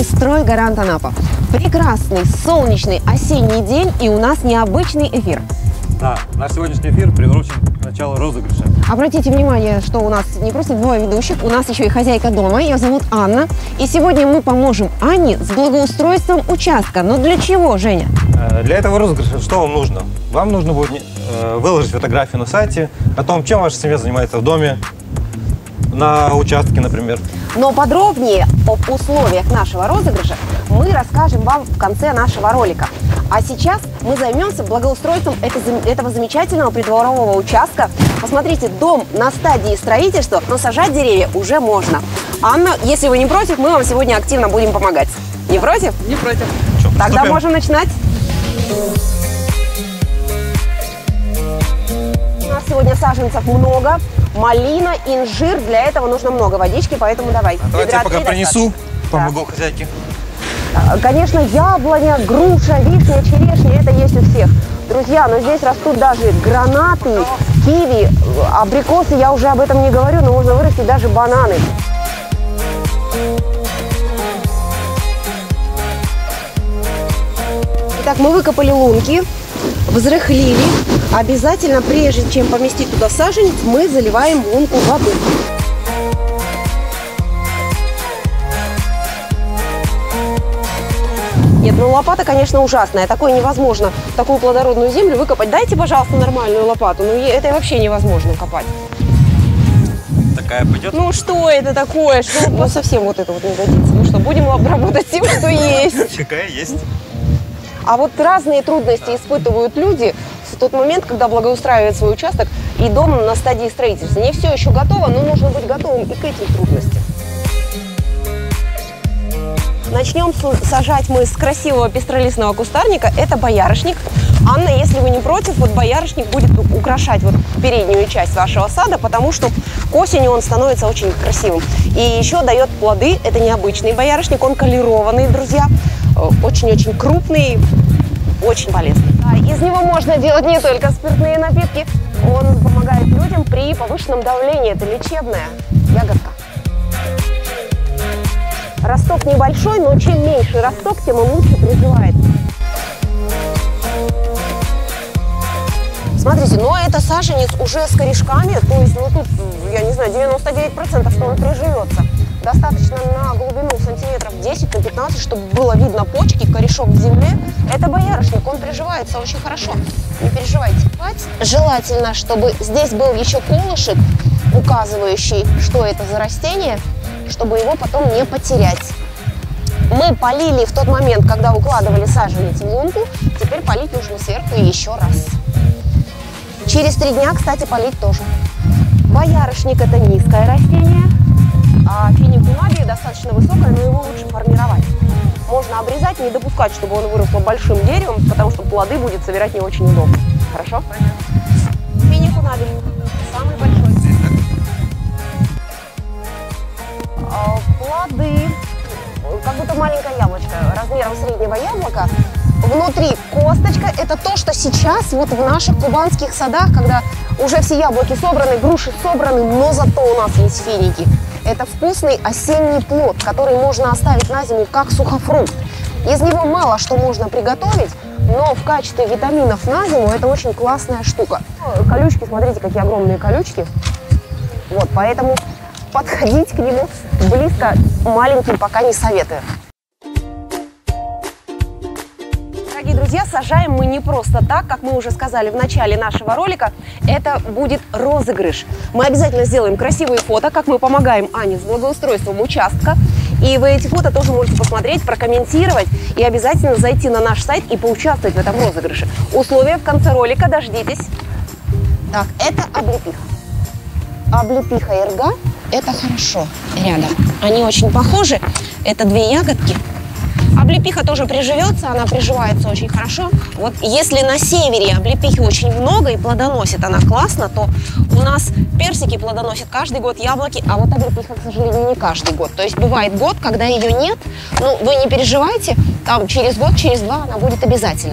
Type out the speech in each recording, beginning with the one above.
«Стройгарант Анапа». Прекрасный, солнечный осенний день, и у нас необычный эфир. Да, наш сегодняшний эфир приурочен к началу розыгрыша. Обратите внимание, что у нас не просто двое ведущих, у нас еще и хозяйка дома, ее зовут Анна. И сегодня мы поможем Анне с благоустройством участка. Но для чего, Женя? Для этого розыгрыша что вам нужно? Вам нужно будет выложить фотографию на сайте о том, чем ваша семья занимается в доме, на участке, например. Но подробнее об условиях нашего розыгрыша мы расскажем вам в конце нашего ролика. А сейчас мы займемся благоустройством этого замечательного придворового участка. Посмотрите, дом на стадии строительства, но сажать деревья уже можно. Анна, если вы не против, мы вам сегодня активно будем помогать. Не против? Не против. Тогда можем начинать. У нас сегодня саженцев много. Малина, инжир. Для этого нужно много водички, поэтому давай. Давайте я пока принесу, помогу хозяйке. Конечно, яблоня, груша, вишня, черешня, это есть у всех. Друзья, но здесь растут даже гранаты, киви, абрикосы, я уже об этом не говорю, но можно вырастить даже бананы. Итак, мы выкопали лунки, взрыхлили. Обязательно, прежде чем поместить туда саженец, мы заливаем лунку водой. Нет, ну лопата, конечно, ужасная. Такое невозможно, такую плодородную землю выкопать. Дайте, пожалуйста, нормальную лопату. Ну, это вообще невозможно копать. Такая пойдет? Ну, что это такое? Что, ну, совсем вот это вот не годится. Ну что, будем работать с тем, что есть. Какая есть. А вот разные трудности испытывают люди в тот момент, когда благоустраивают свой участок и дом на стадии строительства. Не все еще готово, но нужно быть готовым и к этим трудностям. Начнем сажать мы с красивого пестролистного кустарника. Это боярышник. Анна, если вы не против, вот боярышник будет украшать вот переднюю часть вашего сада, потому что к осени он становится очень красивым. И еще дает плоды. Это необычный боярышник, он колерованный, друзья. Очень-очень крупный, очень полезный. Из него можно делать не только спиртные напитки. Он помогает людям при повышенном давлении. Это лечебная ягодка. Росток небольшой, но чем меньше росток, тем он лучше приживает. Смотрите, но это саженец уже с корешками, то есть, ну тут, я не знаю, 99%, что он приживется. Достаточно на глубину сантиметров 10-15, чтобы было видно почки, корешок в земле. Это боярышник, он приживается очень хорошо, не переживайте. Желательно, чтобы здесь был еще колышек, указывающий, что это за растение, чтобы его потом не потерять. Мы полили в тот момент, когда укладывали саженец в лунку, теперь полить нужно сверху еще раз. Через 3 дня, кстати, полить тоже. Боярышник – это низкое растение, а финикулабия достаточно высокое, но его лучше формировать. Можно обрезать, не допускать, чтобы он вырос большим деревом, потому что плоды будет собирать не очень удобно. Хорошо? Финикулабия – самый большой. Плоды, как будто маленькое яблочко, размером среднего яблока. Внутри косточка. Это то, что сейчас вот в наших кубанских садах, когда уже все яблоки собраны, груши собраны, но зато у нас есть финики. Это вкусный осенний плод, который можно оставить на зиму как сухофрукт. Из него мало что можно приготовить, но в качестве витаминов на зиму это очень классная штука. Колючки, смотрите, какие огромные колючки. Вот, поэтому подходить к нему близко маленьким пока не советую. Дорогие друзья, сажаем мы не просто так, как мы уже сказали в начале нашего ролика, это будет розыгрыш. Мы обязательно сделаем красивые фото, как мы помогаем Ане с благоустройством участка. И вы эти фото тоже можете посмотреть, прокомментировать и обязательно зайти на наш сайт и поучаствовать в этом розыгрыше. Условия в конце ролика, дождитесь. Так, это облепиха. Облепиха и рга – это хорошо рядом. Они очень похожи. Это 2 ягодки. Облепиха тоже приживется, она приживается очень хорошо. Вот если на севере облепихи очень много и плодоносит она классно, то у нас персики плодоносят каждый год, яблоки, а вот облепиха, к сожалению, не каждый год. То есть бывает год, когда ее нет, но вы не переживайте, там через год, через 2 она будет обязательно.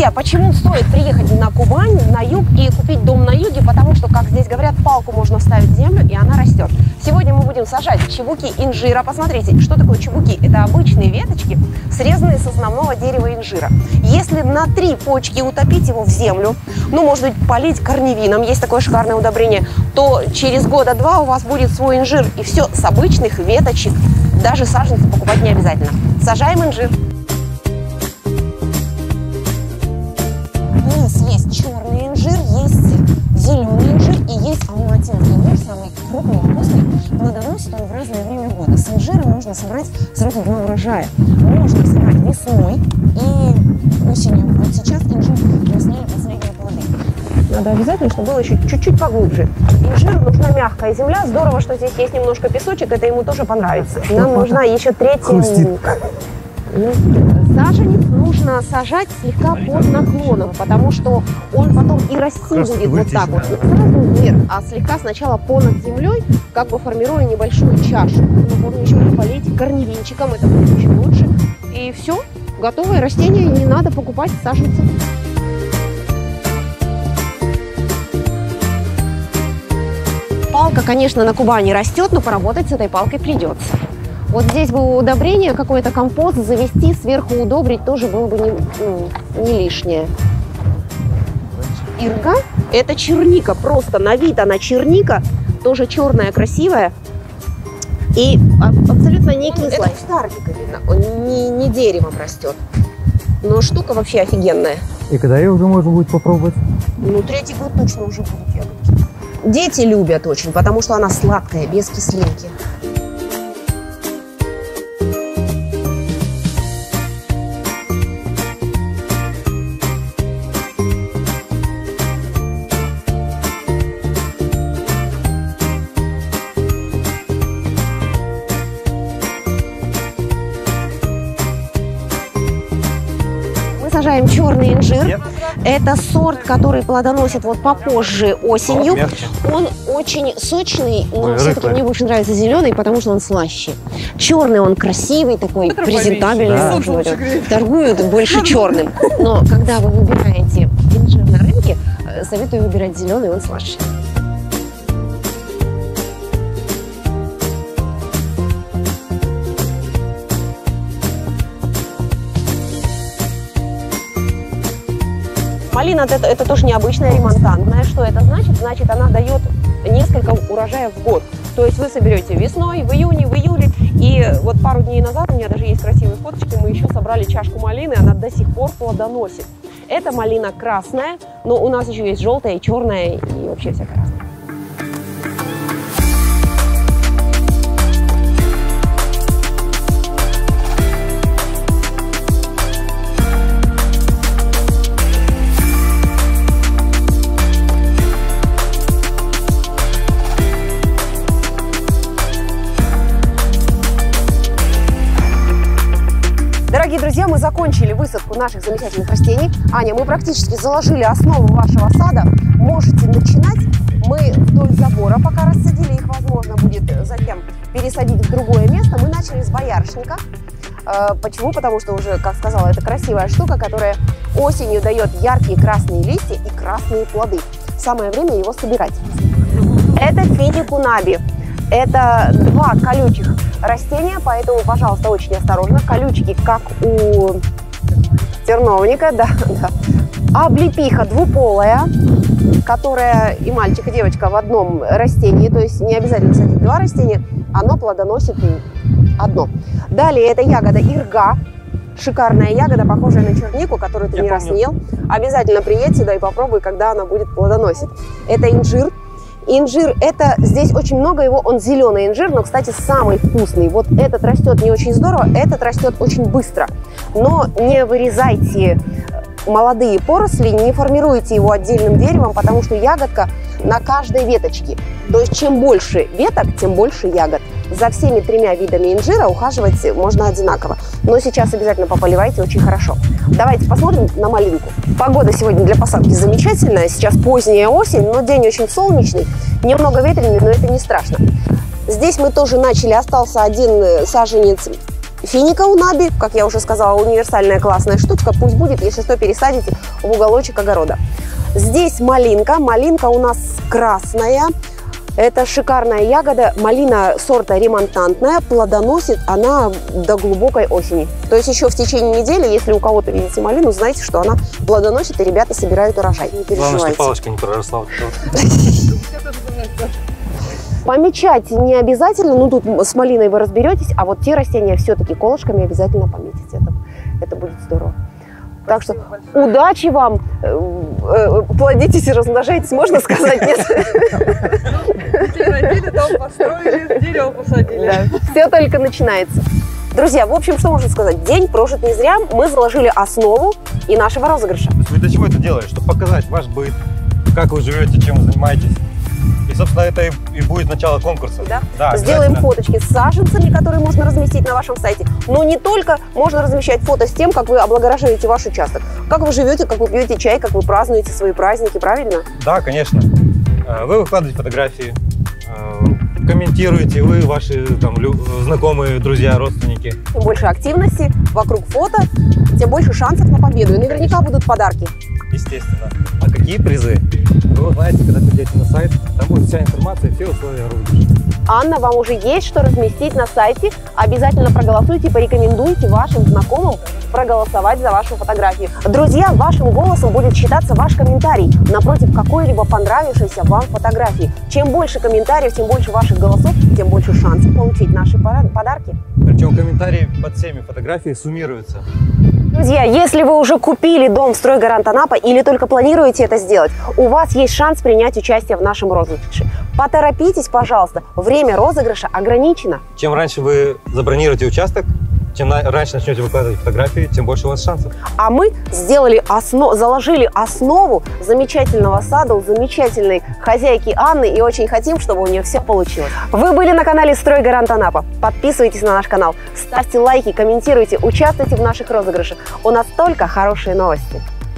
Друзья, почему стоит приехать на Кубань, на юг и купить дом на юге? Потому что, как здесь говорят, палку можно вставить в землю, и она растет. Сегодня мы будем сажать чебуки инжира. Посмотрите, что такое чебуки? Это обычные веточки, срезанные с основного дерева инжира. Если на 3 почки утопить его в землю, ну, может быть, полить корневином, есть такое шикарное удобрение, то через года 2 у вас будет свой инжир. И все с обычных веточек. Даже саженцы покупать не обязательно. Сажаем инжир. У нас есть черный инжир, есть зеленый инжир и есть алматинский инжир, самый крупный и вкусный. Плодоносит он в разное время года. С инжира можно собрать сразу 2 урожая. Можно собрать весной и осенью. Вот сейчас инжир сняли последние плоды. Надо обязательно, чтобы было еще чуть-чуть поглубже. Инжир нужна мягкая земля. Здорово, что здесь есть немножко песочек, это ему тоже понравится. Нам нужна еще 3-я. Саженец нужно сажать слегка под наклоном, потому что он потом и расти будет вот так вот. Не сразу вверх, а слегка сначала понад землей, как бы формируя небольшую чашу. Но можно еще и полить корневинчиком, это будет очень лучше. И все, готовое растение, не надо покупать саженцы. Палка, конечно, на Кубани растет, но поработать с этой палкой придется. Вот здесь бы удобрение, какой-то компост завести, сверху удобрить тоже было бы не лишнее. Ирга – это черника, просто на вид она черника, тоже черная, красивая и абсолютно не кислая. Это кустарника видно, он не деревом растет, но штука вообще офигенная. И когда ее уже можно будет попробовать? Ну, 3-й год точно уже будут ягодки. Дети любят очень, потому что она сладкая, без кислинки. Сажаем черный инжир. Это сорт, который плодоносит вот попозже осенью. Он очень сочный, но все-таки мне больше нравится зеленый, потому что он слаще. Черный он красивый, такой презентабельный. Торгуют больше черным. Но когда вы выбираете инжир на рынке, советую выбирать зеленый, он слаще. Малина это тоже необычная, ремонтантная. Что это значит? Значит, она дает несколько урожаев в год. То есть вы соберете весной, в июне, в июле. И вот пару дней назад, у меня даже есть красивые фоточки, мы еще собрали чашку малины, она до сих пор плодоносит. Это малина красная, но у нас еще есть желтая, черная и вообще всякая разная. Дорогие друзья, мы закончили высадку наших замечательных растений. Аня, мы практически заложили основу вашего сада. Можете начинать. Мы вдоль забора пока рассадили их, возможно, будет затем пересадить в другое место. Мы начали с боярышника. Почему? Потому что уже, как сказала, это красивая штука, которая осенью дает яркие красные листья и красные плоды. Самое время его собирать. Это финикунаби. Это 2 колючих растения, поэтому, пожалуйста, очень осторожно. Колючки, как у терновника, да. Облепиха двуполая, которая и мальчик, и девочка в одном растении, то есть не обязательно садить 2 растения, оно плодоносит одно. Далее это ягода ирга, шикарная ягода, похожая на чернику, которую ты не раз не ел. Обязательно приедь сюда и попробуй, когда она будет плодоносить. Это инжир. Инжир, это здесь очень много его, он зеленый инжир, но, кстати, самый вкусный. Вот этот растет не очень здорово, этот растет очень быстро. Но не вырезайте молодые поросли, не формируйте его отдельным деревом, потому что ягодка на каждой веточке. То есть чем больше веток, тем больше ягод. За всеми 3 видами инжира ухаживать можно одинаково. Но сейчас обязательно пополивайте очень хорошо. Давайте посмотрим на малинку. Погода сегодня для посадки замечательная. Сейчас поздняя осень, но день очень солнечный. Немного ветреный, но это не страшно. Здесь мы тоже начали, остался один саженец Финика унаби, как я уже сказала, универсальная классная штучка. Пусть будет, если что, пересадите в уголочек огорода. Здесь малинка. Малинка у нас красная. Это шикарная ягода. Малина сорта ремонтантная. Плодоносит она до глубокой осени. То есть еще в течение недели, если у кого-то видите малину, знаете, что она плодоносит, и ребята собирают урожай. Не переживайте. Главное, что палочка не проросла. Помечать не обязательно, ну тут с малиной вы разберетесь, а вот те растения все-таки колышками обязательно пометите. Это будет здорово. Так что удачи вам, плодитесь и размножайтесь, можно сказать, нет? Детей родили, дом построили, дерево посадили. Да, все только начинается. Друзья, в общем, что можно сказать? День прожит не зря, мы заложили основу и нашего розыгрыша. Вы для чего это делаете? Чтобы показать ваш быт, как вы живете, чем вы занимаетесь. И, собственно, это и будет начало конкурса. Да? Да, сделаем фоточки с саженцами, которые можно разместить на вашем сайте. Но не только можно размещать фото с тем, как вы облагораживаете ваш участок. Как вы живете, как вы пьете чай, как вы празднуете свои праздники, правильно? Да, конечно. Вы выкладываете фотографии, комментируете, вы, ваши там, знакомые, друзья, родственники. Чем больше активности вокруг фото, тем больше шансов на победу. И наверняка будут подарки. Естественно. А какие призы? Вы узнаете, когда придете на сайт. Там будет вся информация, все условия розыгрыша. Анна, вам уже есть что разместить на сайте. Обязательно проголосуйте, порекомендуйте вашим знакомым проголосовать за вашу фотографию. Друзья, вашим голосом будет считаться ваш комментарий напротив какой-либо понравившейся вам фотографии. Чем больше комментариев, тем больше ваших голосов, тем больше шансов получить наши подарки. Причем комментарии под всеми фотографиями суммируются. Друзья, если вы уже купили дом в «Стройгарант Анапа» или только планируете это сделать, у вас есть шанс принять участие в нашем розыгрыше. Поторопитесь, пожалуйста, время розыгрыша ограничено. Чем раньше вы забронируете участок, чем раньше начнете выкладывать фотографии, тем больше у вас шансов. А мы заложили основу замечательного сада у замечательной хозяйки Анны и очень хотим, чтобы у нее все получилось. Вы были на канале «Стройгарант Анапа». Подписывайтесь на наш канал, ставьте лайки, комментируйте, участвуйте в наших розыгрышах. У нас только хорошие новости.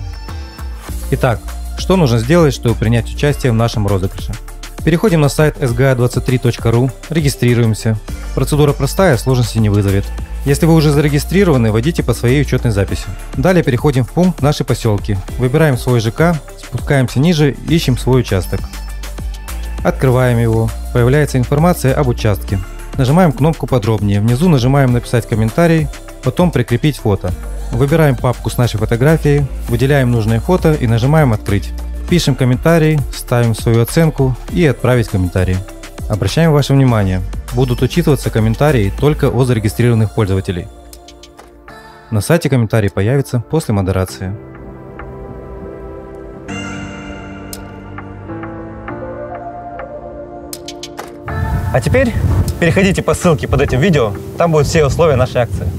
Итак, что нужно сделать, чтобы принять участие в нашем розыгрыше? Переходим на сайт sga23.ru, регистрируемся. Процедура простая, сложности не вызовет. Если вы уже зарегистрированы, вводите по своей учетной записи. Далее переходим в пункт «Наши поселки». Выбираем свой ЖК, спускаемся ниже, ищем свой участок. Открываем его. Появляется информация об участке. Нажимаем кнопку «Подробнее». Внизу нажимаем «Написать комментарий», потом «Прикрепить фото». Выбираем папку с нашей фотографией, выделяем нужное фото и нажимаем «Открыть». Пишем комментарий, ставим свою оценку и «Отправить комментарий». Обращаем ваше внимание, будут учитываться комментарии только от зарегистрированных пользователей. На сайте комментарий появится после модерации. А теперь переходите по ссылке под этим видео, там будут все условия нашей акции.